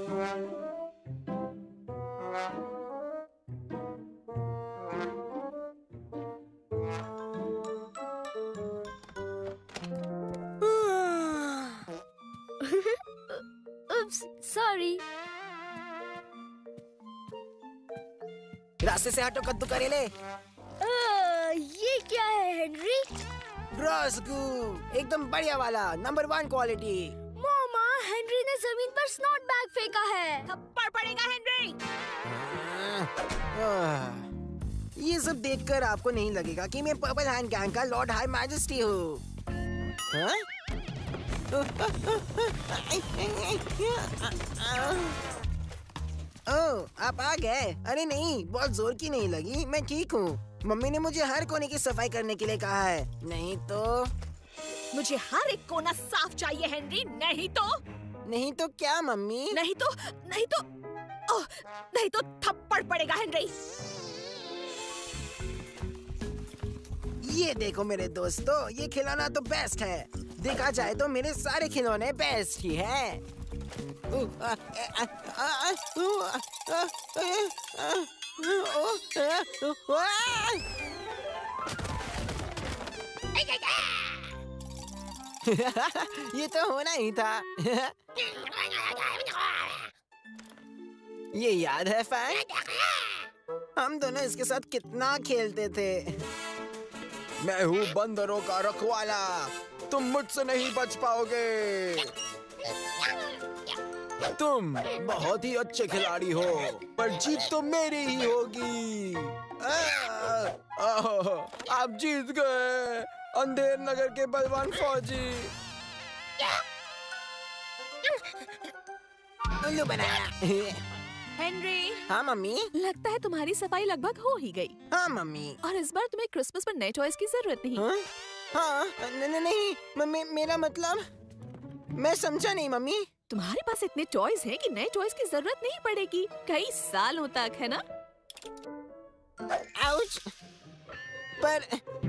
Oops, sorry. रास्ते से हटो कद्दू करेले। ये क्या है हेनरी? रॉसगू, एकदम बढ़िया वाला, नंबर 1 क्वालिटी। मामा, हेनरी ने जमीन पर स्नॉट बैग फेंका है। थप्पड़ पड़ेगा हेनरी। ये सब देखकर आपको नहीं लगेगा कि मैं पर्पल हैंड गैंग का लॉर्ड हाई मैजेस्टी हूँ। ओह, आप आ गए। अरे नहीं, बहुत जोर की नहीं लगी, मैं ठीक हूँ। मम्मी ने मुझे हर कोने की सफाई करने के लिए कहा है, नहीं तो। मुझे हर एक कोना साफ चाहिए हेनरी, नहीं तो। नहीं तो क्या मम्मी? नहीं तो ओह, नहीं तो थप्पड़ पड़ेगा हेनरी। ये देखो मेरे दोस्तों, ये खिलौना तो बेस्ट है। देखा जाए तो मेरे सारे खिलौने बेस्ट ही हैं। ये तो होना ही था। ये याद है फैंग? हम दोनों इसके साथ कितना खेलते थे। मैं हूँ बंदरों का रखवाला, तुम मुझसे नहीं बच पाओगे। तुम बहुत ही अच्छे खिलाड़ी हो, पर जीत तो मेरी ही होगी। आप जीत गए, अंधेर नगर के बलवान फौजी। उल्लू बनाया। हेनरी। हाँ मम्मी। लगता है तुम्हारी सफाई लगभग हो ही गई। हाँ मम्मी। और इस बार तुम्हें क्रिसमस पर नए टॉयज की जरूरत नहीं। हाँ, नहीं मम्मी, मेरा मतलब मैं समझा नहीं मम्मी। तुम्हारे पास इतने टॉयज हैं कि नए टॉयज की जरूरत नहीं पड़ेगी कई सालों तक, है ना? आउच! पर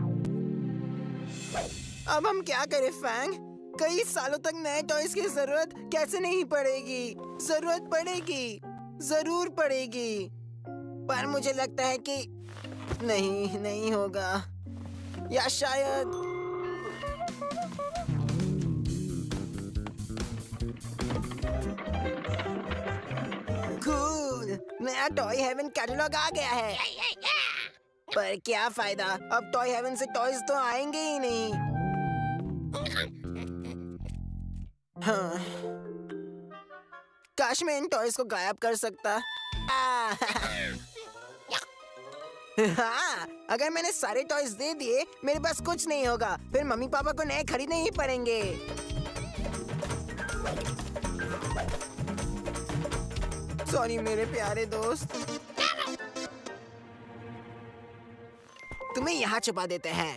अब हम क्या करें फैंग? कई सालों तक नए टॉयज की जरूरत कैसे नहीं पड़ेगी? जरूरत पड़ेगी, जरूर पड़ेगी। पर मुझे लगता है कि नहीं होगा, या शायद कूल, नया टॉय हेवन कैटलॉग आ गया है। पर क्या फायदा, अब टॉय हेवन से टॉयज तो आएंगे ही नहीं। हाँ, काश मैं इन टॉयज को गायब कर सकता। हाँ, अगर मैंने सारे टॉयज दे दिए, मेरे पास कुछ नहीं होगा। फिर मम्मी पापा को नए खरीदने ही पड़ेंगे। सॉरी मेरे प्यारे दोस्त। तुम्हें यहाँ छुपा देते हैं।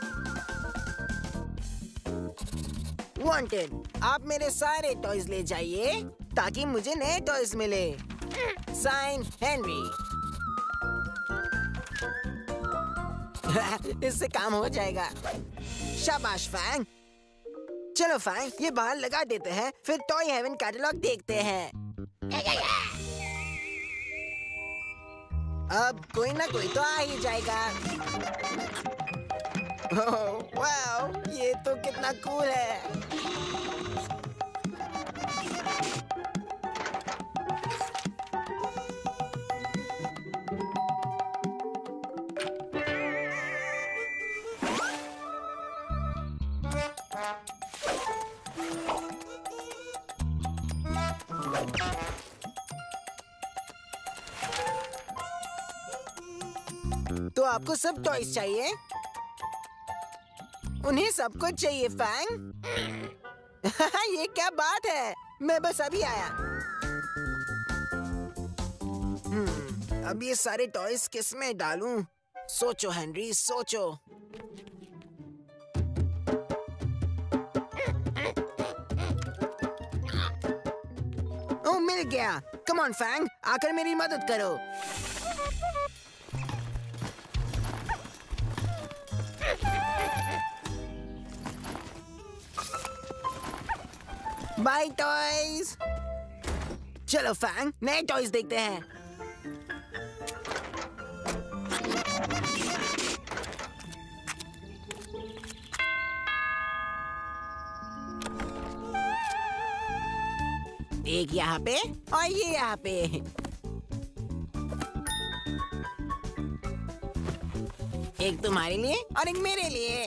वांटेड, आप मेरे सारे टॉयज ले जाइए ताकि मुझे नए टॉयज मिले। Sign Henry. इससे काम हो जाएगा। शाबाश फैंग। चलो फैंग, ये बाहर लगा देते हैं, फिर टॉय हेवन कैटलॉग देखते हैं। अब कोई ना कोई तो आ ही जाएगा। ओह वाओ, ये तो कितना कूल है। तो आपको सब टॉयज चाहिए? उन्हें सब कुछ चाहिए फैंग? ये क्या बात है, मैं बस अभी आया। अब ये सारे टॉयज किस में डालूं? सोचो हेनरी, सोचो। ओह, मिल गया। कम ऑन फैंग, आकर मेरी मदद करो। Bye toys. चलो फैंग, नए टॉयज देखते हैं। एक यहाँ पे और ये यहाँ पे। एक तुम्हारे लिए और एक मेरे लिए।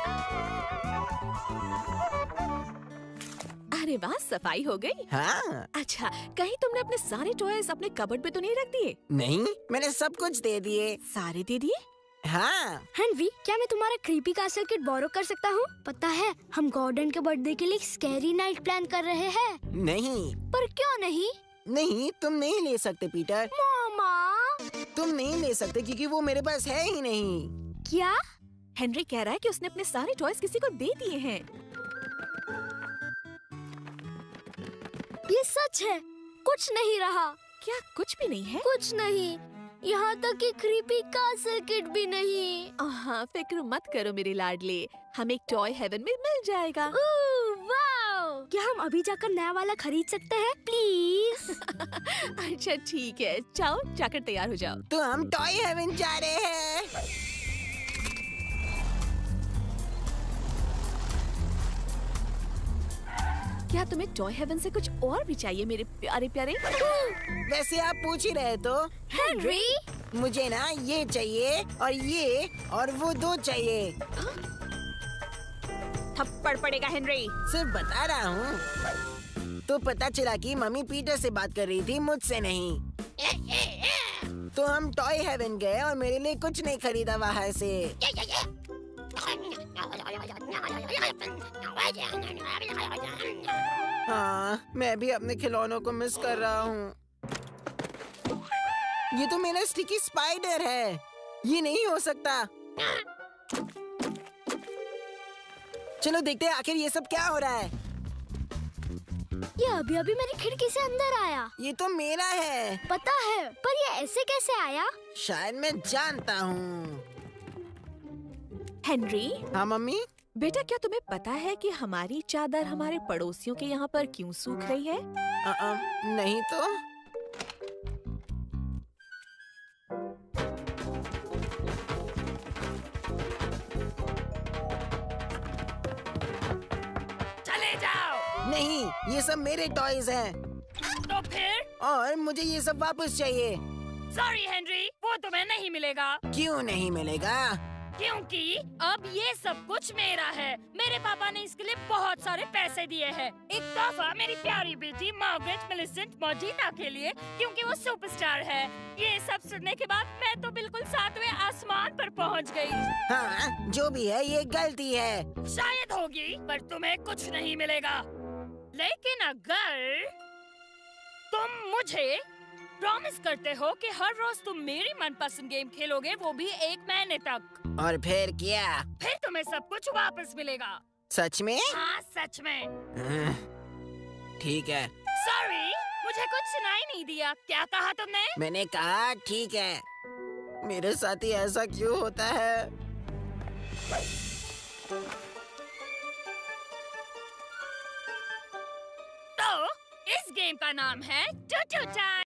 अरे वाह, सफाई हो गई। हाँ। अच्छा, कहीं तुमने अपने सारे टॉयज अपने कबर्ड पे तो नहीं रख दिए? नहीं, मैंने सब कुछ दे दिए। सारे दे दिए? हाँ। हेनरी, क्या मैं तुम्हारा क्रीपी कैसल किट बोरो कर सकता हूँ? पता है, हम गॉर्डन के बर्थडे के लिए स्कैरी नाइट प्लान कर रहे हैं। नहीं। पर क्यों नहीं? नहीं, तुम नहीं ले सकते पीटर। मामा। तुम नहीं ले सकते क्योंकि वो मेरे पास है ही नहीं। क्या? हेनरी कह रहा है कि उसने अपने सारे टॉयज किसी को दे दिए हैं। ये सच है, कुछ नहीं रहा। क्या कुछ भी नहीं है? कुछ नहीं, यहाँ तक कि क्रीपी कैसल किट भी नहीं। हाँ, फिक्र मत करो मेरे लाडले, हम एक टॉय हेवन में मिल जाएगा। वाओ! क्या हम अभी जाकर नया वाला खरीद सकते हैं, प्लीज? अच्छा ठीक है, जाओ जाकर तैयार हो जाओ। तो हम टॉय हेवन जा रहे हैं। क्या तुम्हें टॉय हेवन से कुछ और भी चाहिए मेरे प्यारे प्यारे? वैसे आप पूछ ही रहे तो। हेनरी, मुझे ना ये चाहिए और वो दो चाहिए। थप्पड़ पड़ेगा हेनरी। सिर्फ बता रहा हूँ। तो पता चला कि मम्मी पीटर से बात कर रही थी, मुझसे नहीं। तो हम टॉय हेवन गए और मेरे लिए कुछ नहीं खरीदा वहाँ से। हाँ, मैं भी अपने खिलौनों को मिस कर रहा हूँ। ये तो मेरा स्टिकी स्पाइडर है। ये नहीं हो सकता। चलो देखते हैं आखिर ये सब क्या हो रहा है। ये अभी अभी मेरी खिड़की से अंदर आया। ये तो मेरा है। पता है, पर ये ऐसे कैसे आया? शायद मैं जानता हूँ। हेनरी, हाँ मम्मी। बेटा क्या तुम्हें पता है कि हमारी चादर हमारे पड़ोसियों के यहाँ पर क्यों सूख रही है? नहीं तो। चले जाओ। नहीं, ये सब मेरे टॉयज हैं तो फिर? और मुझे ये सब वापस चाहिए। सॉरी हेनरी, वो तुम्हें नहीं मिलेगा। क्यों नहीं मिलेगा? क्योंकि अब ये सब कुछ मेरा है। मेरे पापा ने इसके लिए बहुत सारे पैसे दिए हैं। एक तोहफा मेरी प्यारी बेटी मार्गरेट मिलिसेंट मॉर्जिना के लिए, क्योंकि वो सुपरस्टार है। ये सब सुनने के बाद मैं तो बिल्कुल 7वें आसमान पर पहुंच गई। हाँ, जो भी है ये गलती है। शायद होगी, पर तुम्हें कुछ नहीं मिलेगा। लेकिन अगर तुम मुझे प्रॉमिस करते हो कि हर रोज तुम मेरी मनपसंद गेम खेलोगे, वो भी 1 महीने तक, और फिर क्या? फिर तुम्हें सब कुछ वापस मिलेगा। सच में? हाँ, सच में। ठीक है। सॉरी, मुझे कुछ सुनाई नहीं दिया। क्या कहा तुमने? मैंने कहा ठीक है। मेरे साथ ही ऐसा क्यों होता है? तो इस गेम का नाम है टू टू टाइम।